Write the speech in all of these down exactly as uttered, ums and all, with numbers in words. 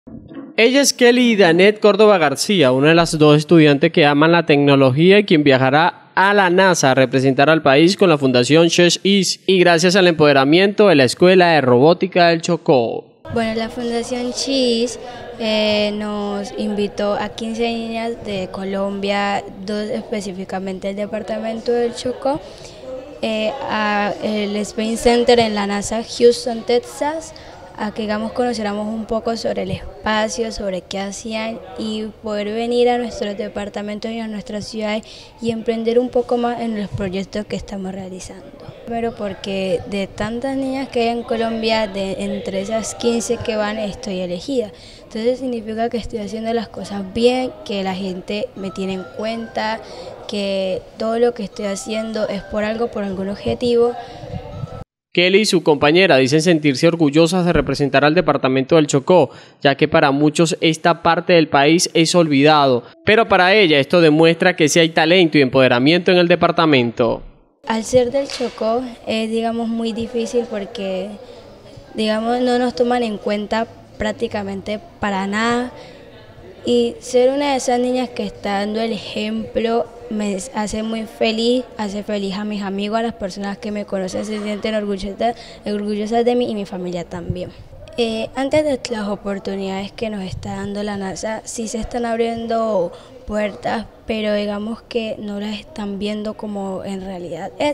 Ella es Kelly Danet Córdoba García, una de las dos estudiantes que aman la tecnología y quien viajará a la NASA a representar al país con la Fundación CHESH y gracias al empoderamiento de la Escuela de Robótica del Chocó. Bueno, la Fundación CHESH eh, nos invitó a quince niñas de Colombia, dos específicamente del departamento del Chocó, eh, al Space Center en la NASA Houston, Texas, a que digamos conociéramos un poco sobre el espacio, sobre qué hacían y poder venir a nuestros departamentos y a nuestras ciudades y emprender un poco más en los proyectos que estamos realizando. Pero porque de tantas niñas que hay en Colombia, de entre esas quince que van, estoy elegida. Entonces significa que estoy haciendo las cosas bien, que la gente me tiene en cuenta, que todo lo que estoy haciendo es por algo, por algún objetivo. Kelly y su compañera dicen sentirse orgullosas de representar al departamento del Chocó, ya que para muchos esta parte del país es olvidado, pero para ella esto demuestra que sí hay talento y empoderamiento en el departamento. Al ser del Chocó es digamos muy difícil porque digamos no nos toman en cuenta prácticamente para nada y ser una de esas niñas que está dando el ejemplo me hace muy feliz, hace feliz a mis amigos, a las personas que me conocen, se sienten orgullosas, orgullosas de mí y mi familia también. Eh, antes de las oportunidades que nos está dando la NASA, sí se están abriendo puertas, pero digamos que no las están viendo como en realidad es.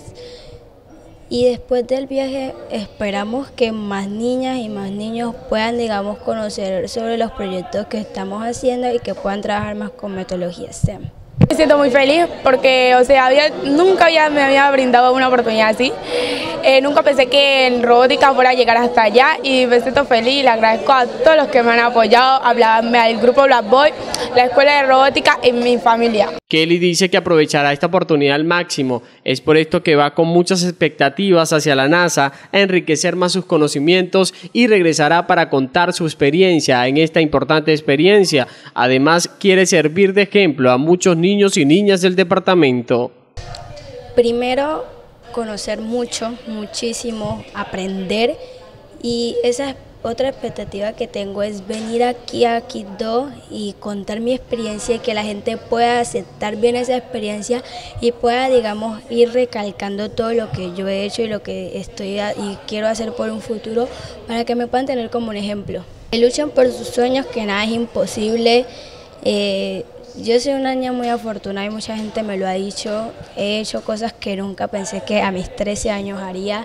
Y después del viaje esperamos que más niñas y más niños puedan, digamos, conocer sobre los proyectos que estamos haciendo y que puedan trabajar más con metodologías S T E M. Me siento muy feliz porque, o sea, había, nunca había, me había brindado una oportunidad así. Eh, nunca pensé que en robótica fuera a llegar hasta allá y me siento feliz y le agradezco a todos los que me han apoyado, hablarme al grupo Black Boy, la escuela de robótica y mi familia. Kelly dice que aprovechará esta oportunidad al máximo, es por esto que va con muchas expectativas hacia la NASA a enriquecer más sus conocimientos y regresará para contar su experiencia en esta importante experiencia. Además, quiere servir de ejemplo a muchos niños y niñas del departamento. Primero, conocer mucho, muchísimo, aprender y esa otra expectativa que tengo es venir aquí a Quito y contar mi experiencia y que la gente pueda aceptar bien esa experiencia y pueda, digamos, ir recalcando todo lo que yo he hecho y lo que estoy a, y quiero hacer por un futuro para que me puedan tener como un ejemplo. Que luchan por sus sueños, que nada es imposible. Eh, yo soy una niña muy afortunada y mucha gente me lo ha dicho. He hecho cosas que nunca pensé que a mis trece años haría.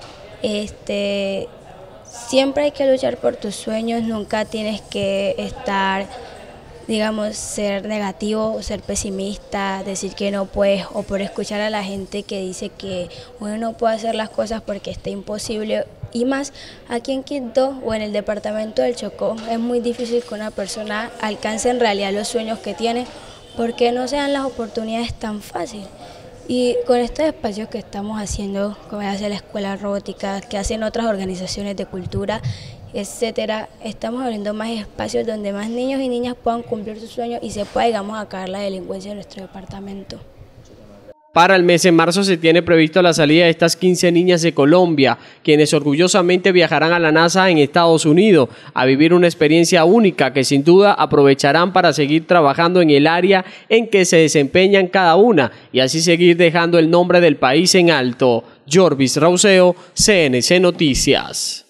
Este... Siempre hay que luchar por tus sueños, nunca tienes que estar, digamos, ser negativo o ser pesimista, decir que no puedes o por escuchar a la gente que dice que uno no puede hacer las cosas porque está imposible. Y más aquí en Quito o en el departamento del Chocó es muy difícil que una persona alcance en realidad los sueños que tiene porque no se dan las oportunidades tan fácil. Y con estos espacios que estamos haciendo, como hace la Escuela Robótica, que hacen otras organizaciones de cultura, etcétera, estamos abriendo más espacios donde más niños y niñas puedan cumplir sus sueños y se pueda, digamos, acabar la delincuencia en nuestro departamento. Para el mes de marzo se tiene previsto la salida de estas quince niñas de Colombia, quienes orgullosamente viajarán a la NASA en Estados Unidos a vivir una experiencia única que sin duda aprovecharán para seguir trabajando en el área en que se desempeñan cada una y así seguir dejando el nombre del país en alto. Jorvis Rauseo, C N C Noticias.